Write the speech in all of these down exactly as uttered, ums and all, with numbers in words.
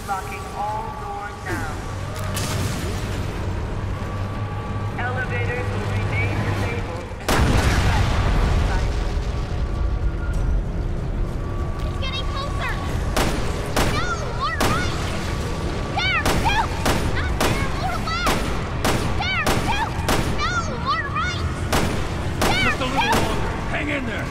Locking all doors down. Elevators will remain disabled until the threat is It's getting closer! No! More right! There! No! Not there! More left! There! No! No! More right! There! Just a little longer. Hang in there.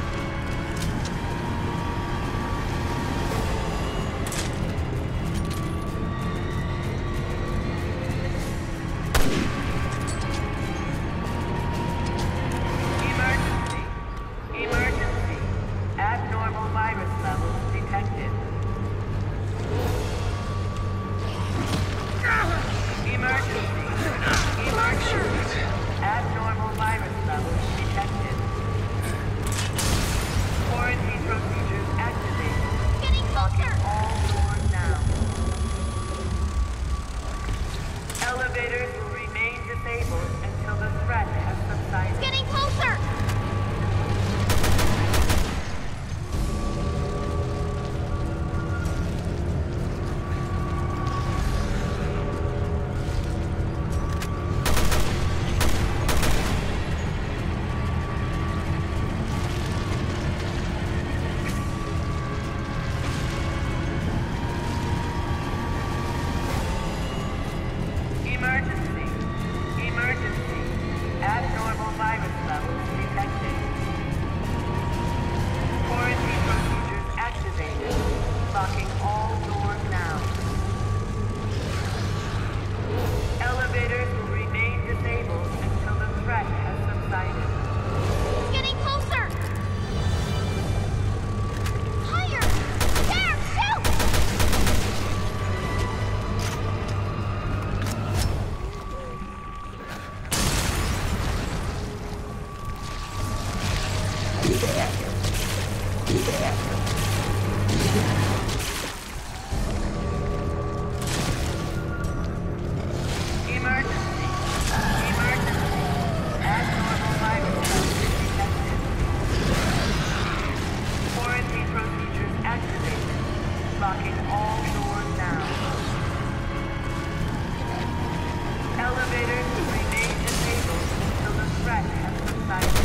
Elevators will remain disabled until the threat has subsided. It's getting closer! Emergency. Emergency. Abnormal virus levels detected. Quarantine procedures activated. Locking all doors now. Elevators will remain disabled until the threat has subsided. It's getting closer! Higher! There! Shoot! Emergency. Emergency. Abnormal virus levels detected. Quarantine procedures activated. Locking all doors now. Elevators will remain disabled until the threat has subsided.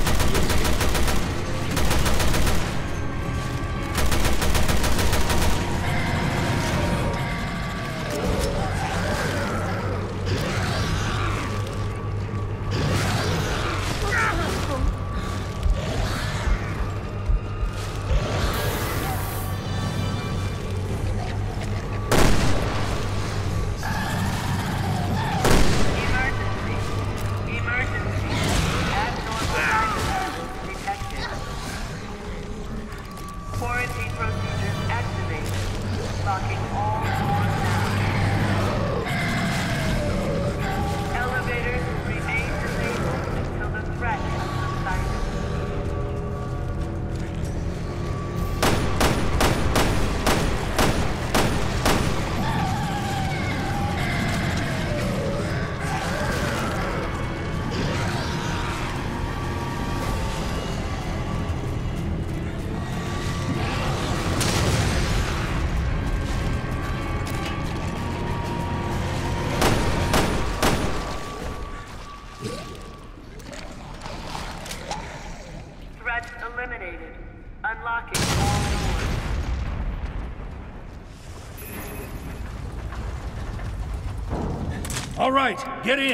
Emergency. Emergency. Abnormal virus levels detected. Quarantine procedures activated. Locking all doors now. Elevators will remain disabled until the threat has subsided. Threat eliminated. Unlocking all doors. All right, get in.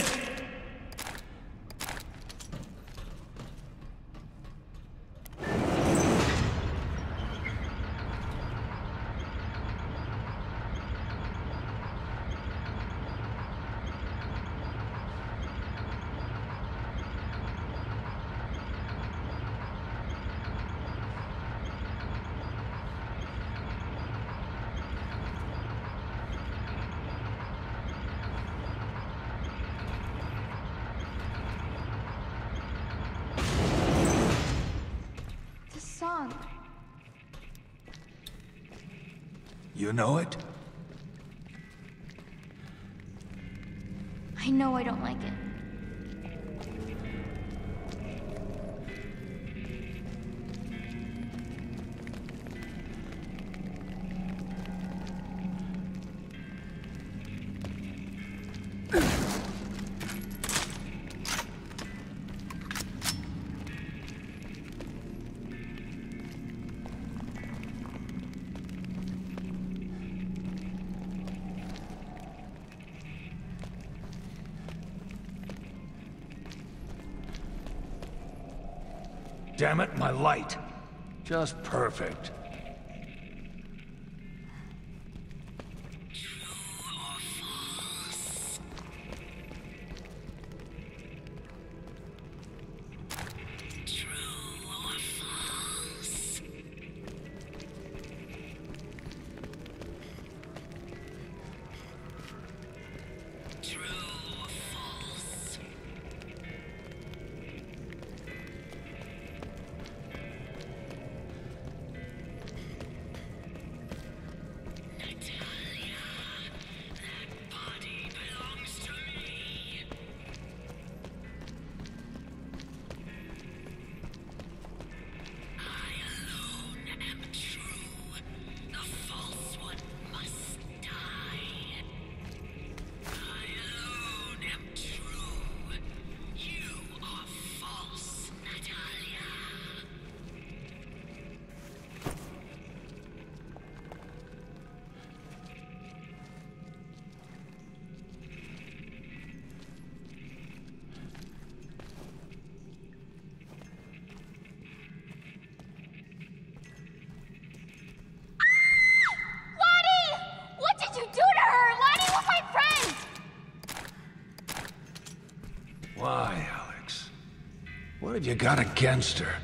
The song. You know it? I know I don't like it. Damn it, my light. Just perfect. Why, Alex? What have you got against her?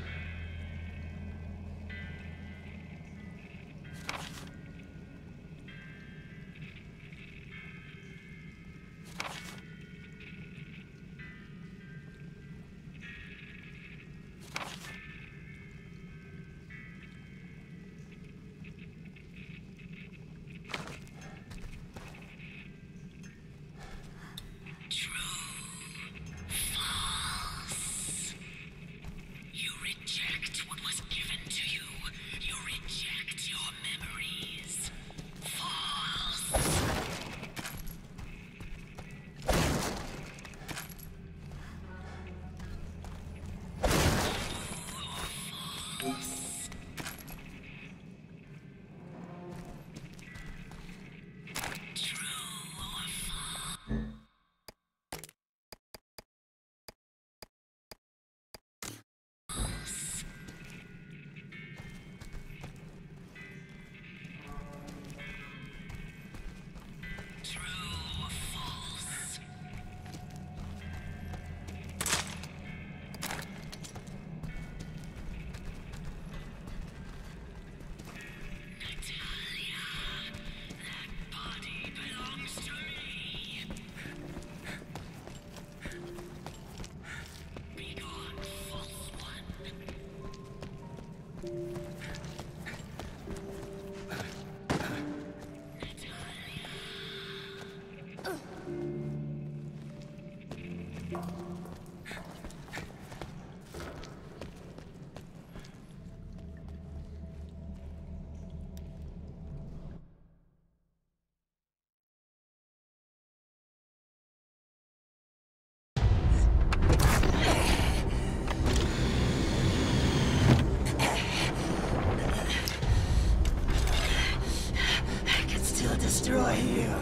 Destroy you.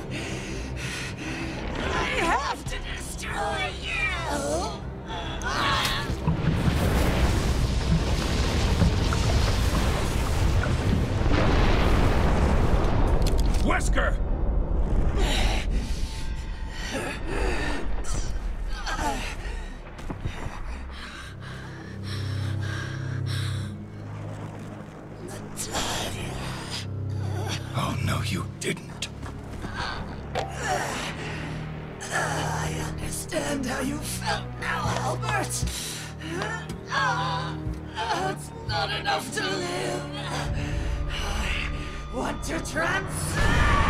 I have to destroy you. Wesker! Oh, no, you didn't. I understand how you felt now, Albert. Oh, it's not enough to live. I want to transcend.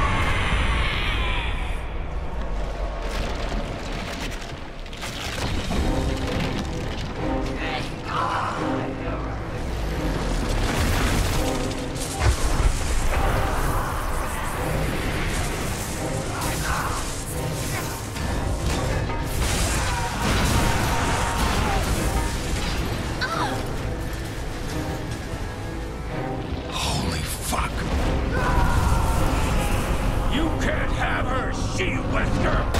see you, Wesker!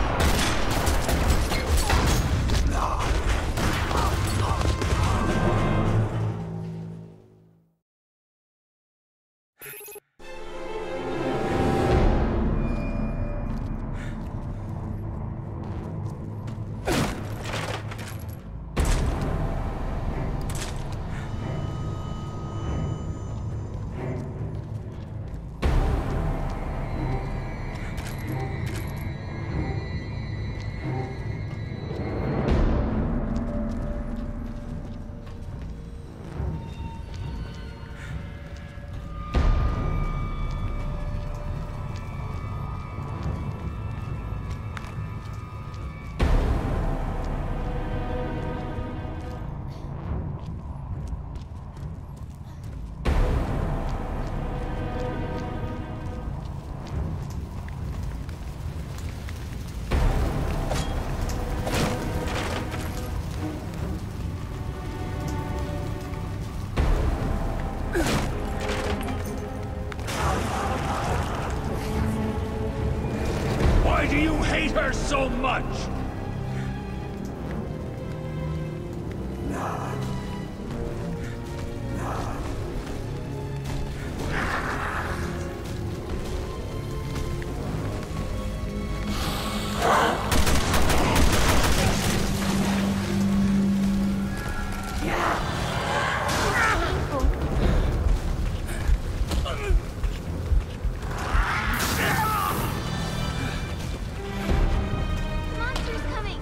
Why do you hate her so much? Monster's coming!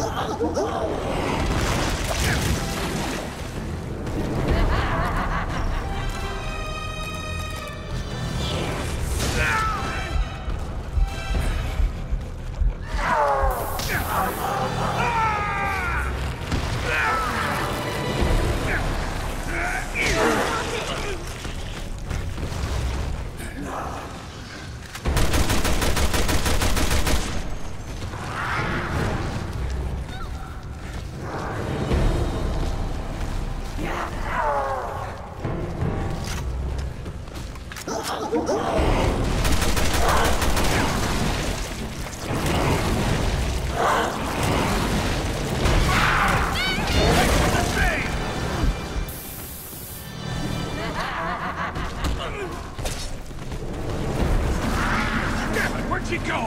Damn it, where'd she go?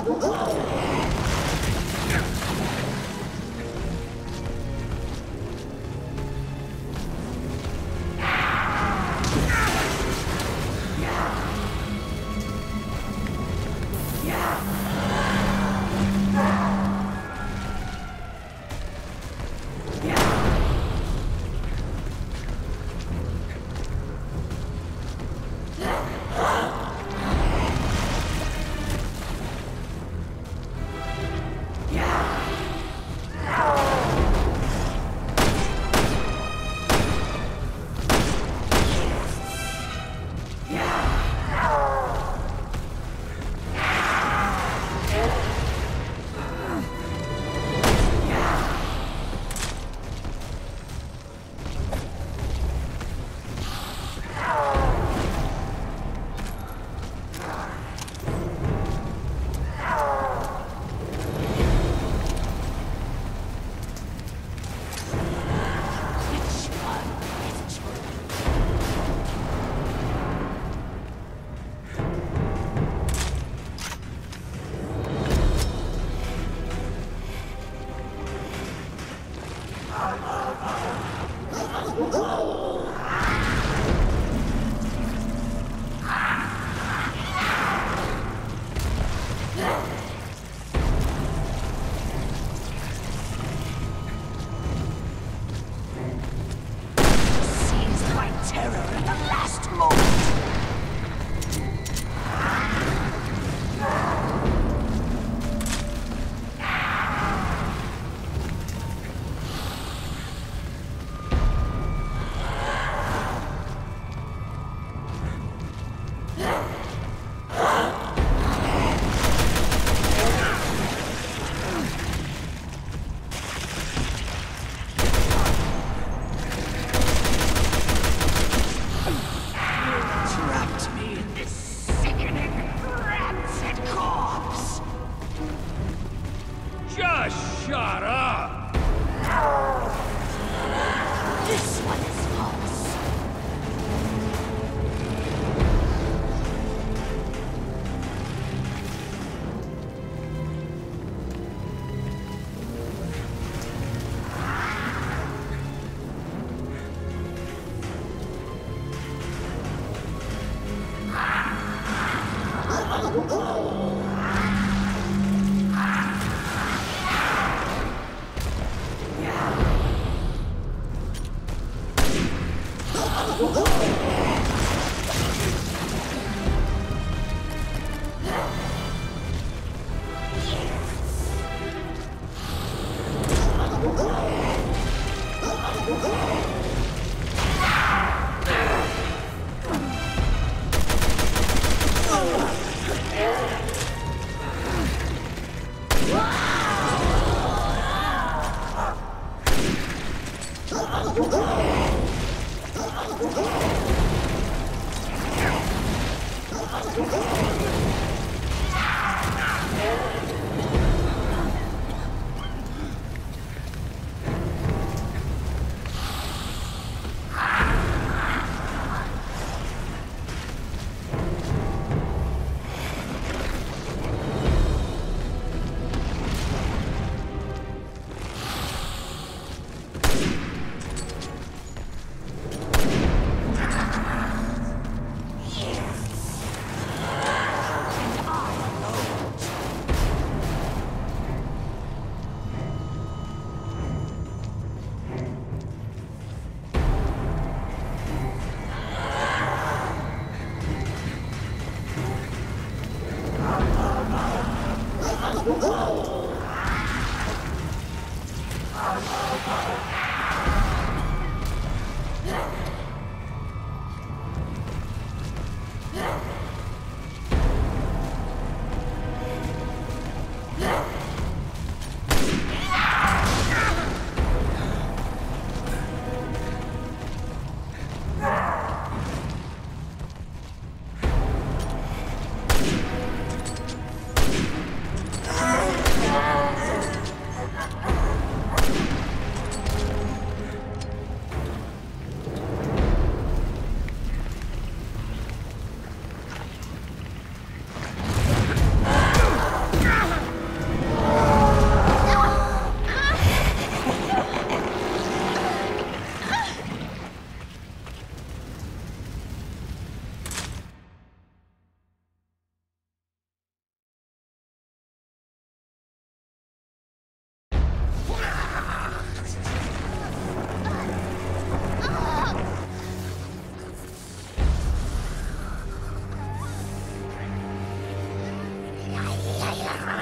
Just shut up! This one is false.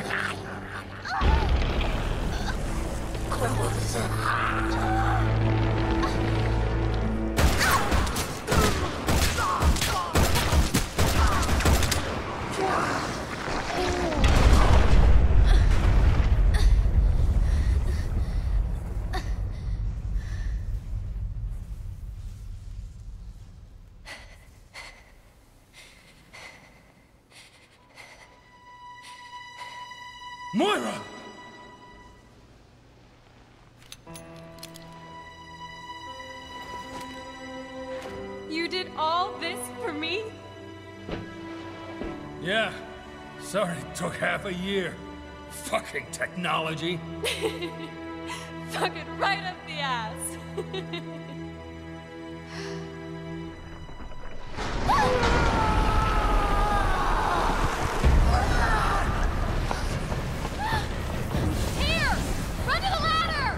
Moira! You did all this for me? Yeah. Sorry it took half a year. Fucking technology. Fuck it right up the ass. Here! Run to the ladder!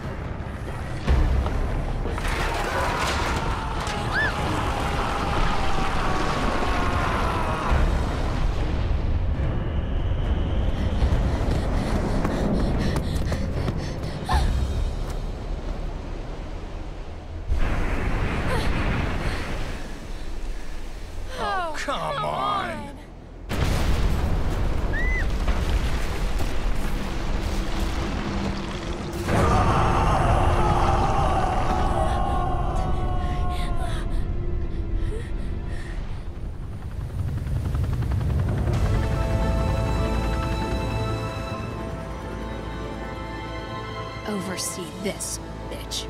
Oh, come on. Oversee this, bitch.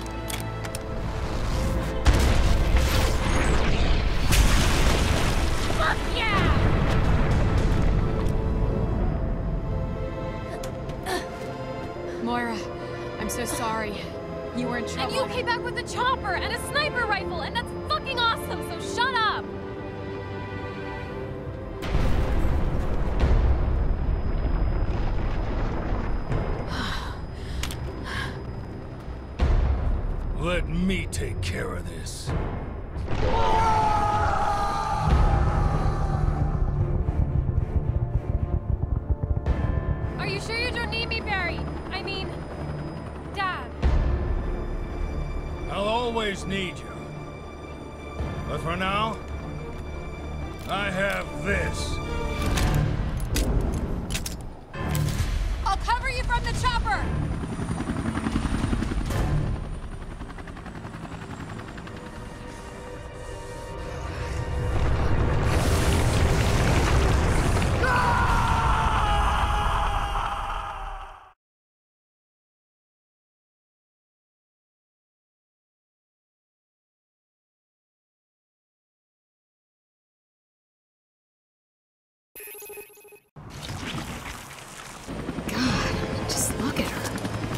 Fuck yeah! Moira, I'm so sorry. You were in trouble. And you came back with a chopper and a sniper rifle, and that's fucking awesome, so shut up! Let me take care of this. Are you sure you don't need me, Barry? I mean, Dad. I'll always need you. But for now, I have this. I'll cover you from the chopper! God, just look at her.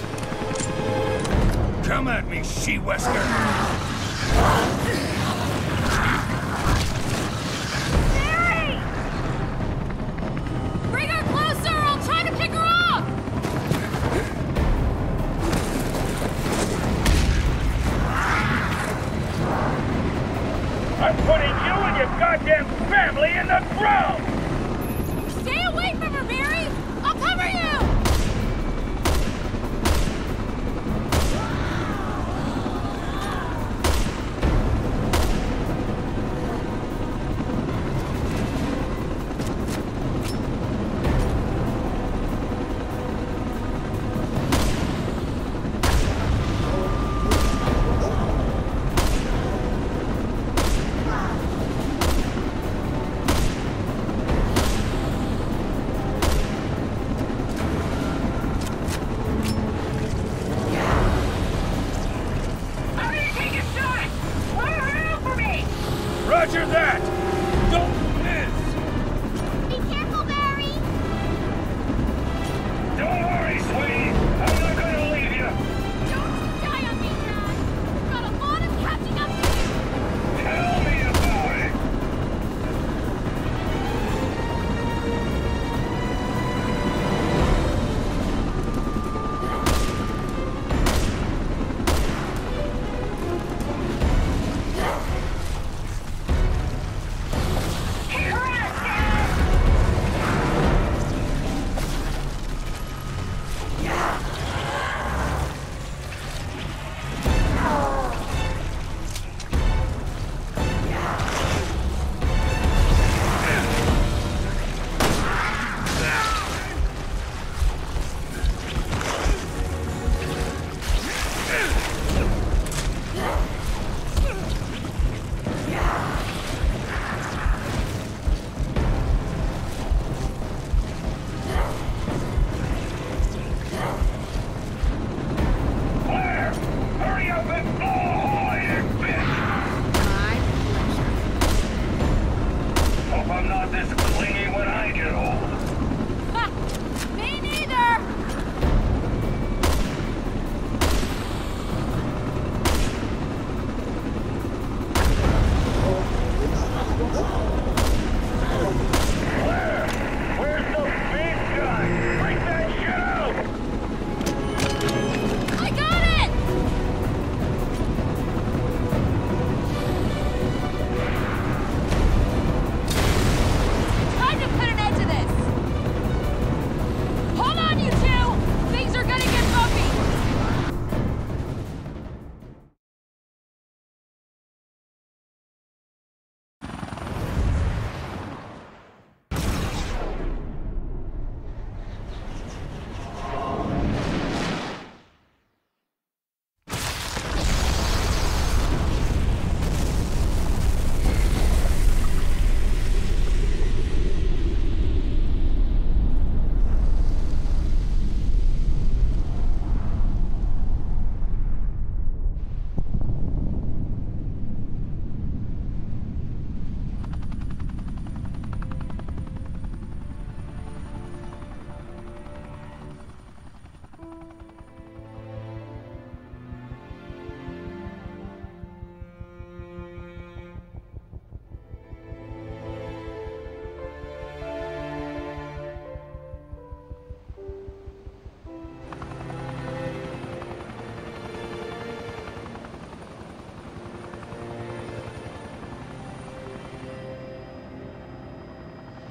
Come at me, she-wesker! Barry! Bring her closer! I'll try to pick her up! I'm putting you and your goddamn family in the ground! Stay away from her, Barry! I'll cover you!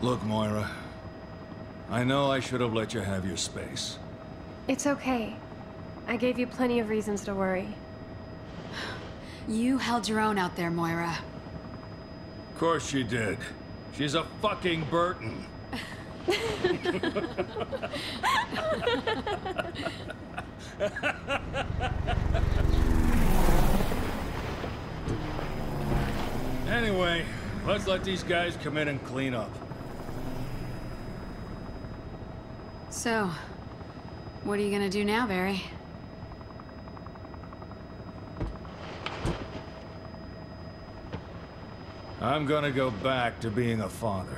Look, Moira. I know I should have let you have your space. It's okay. I gave you plenty of reasons to worry. You held your own out there, Moira. Of course she did. She's a fucking Burton. Anyway, let's let these guys come in and clean up. So, what are you gonna do now, Barry? I'm gonna go back to being a father.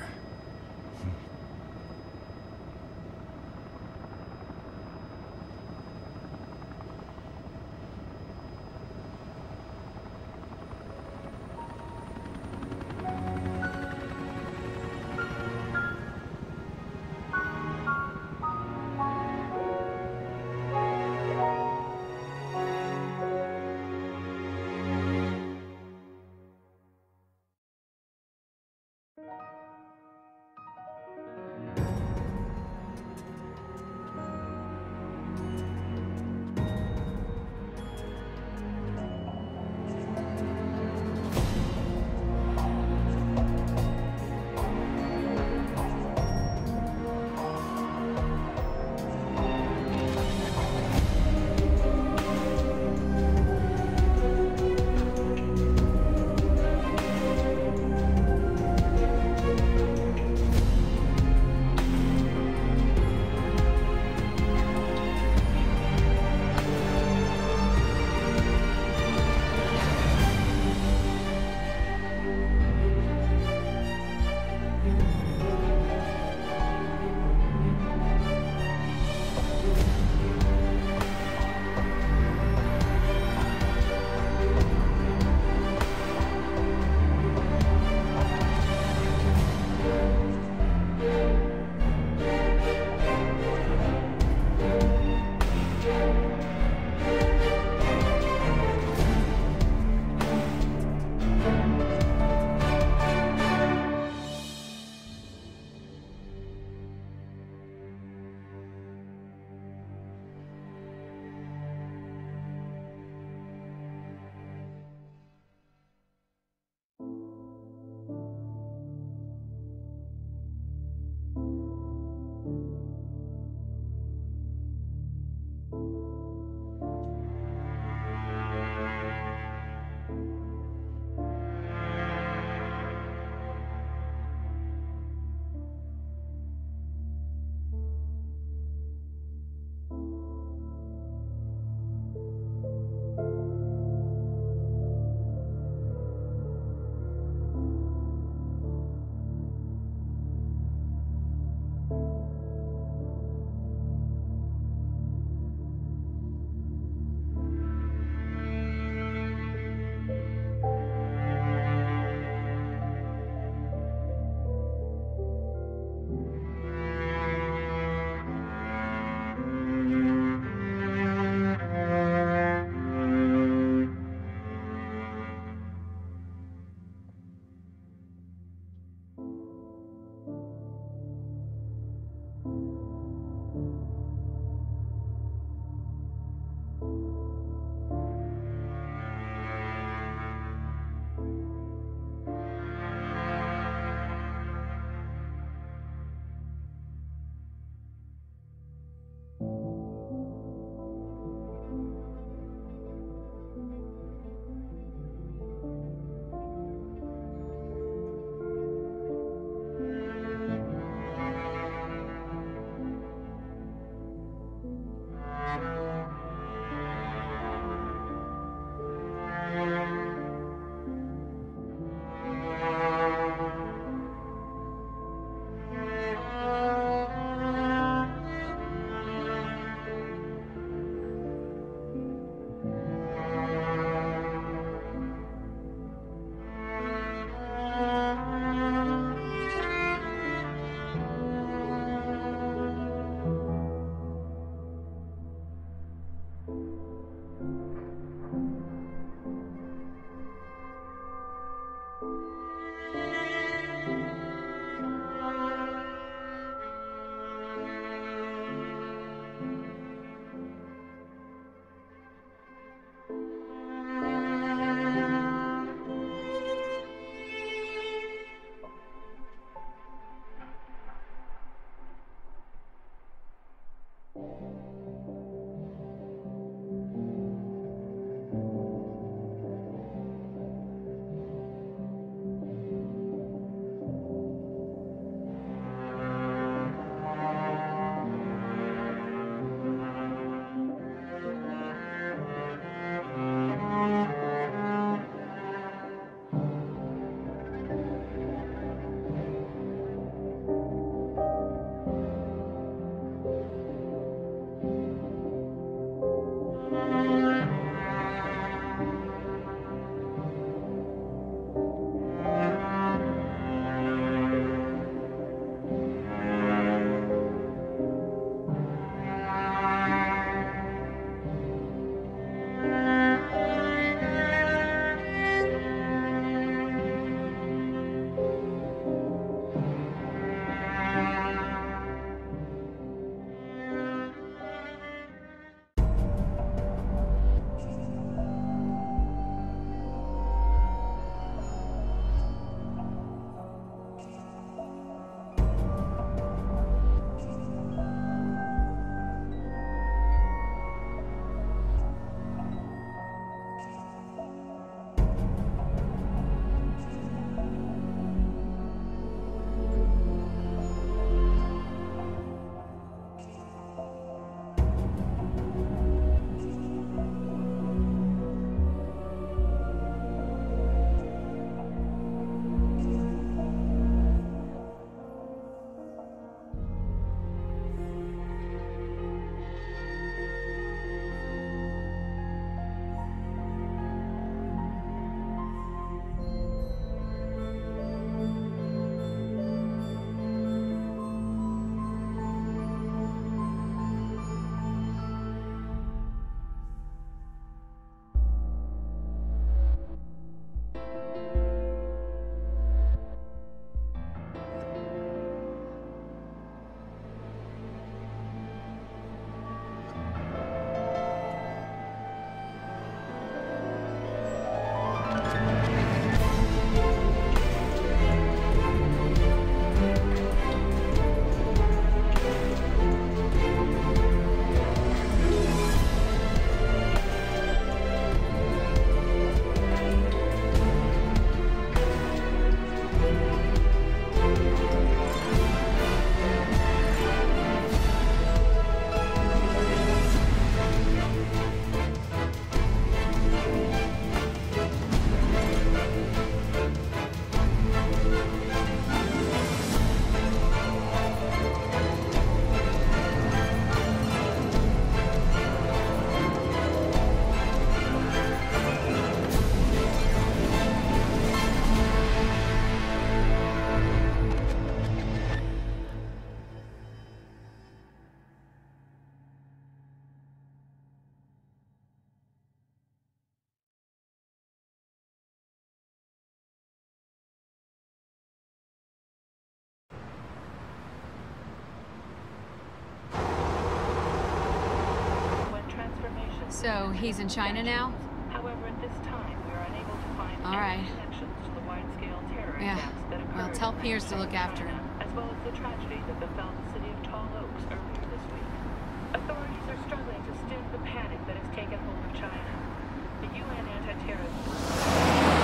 So, he's in China now? However, at this time, we are unable to find All any right. connections to the wide-scale terror Yeah. attacks that occurred Well, tell in Piers to look China, after him. as well as the tragedy that befell the city of Tall Oaks earlier this week. Authorities are struggling to stem the panic that has taken hold of China. The U N anti-terrorism...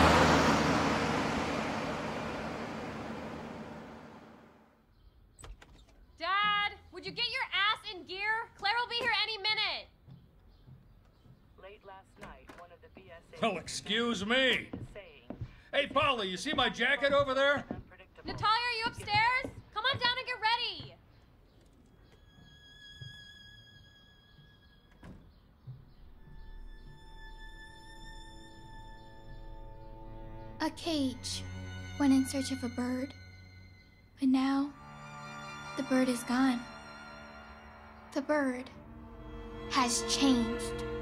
Dad, would you get your ass in gear? Claire will be here any minute. Late last night, one of the B S A... Well, excuse me. saying... Hey, Paula, you see my jacket over there? Natalia, are you upstairs? Come on down and get ready. A cage went in search of a bird, but now the bird is gone. The bird has changed.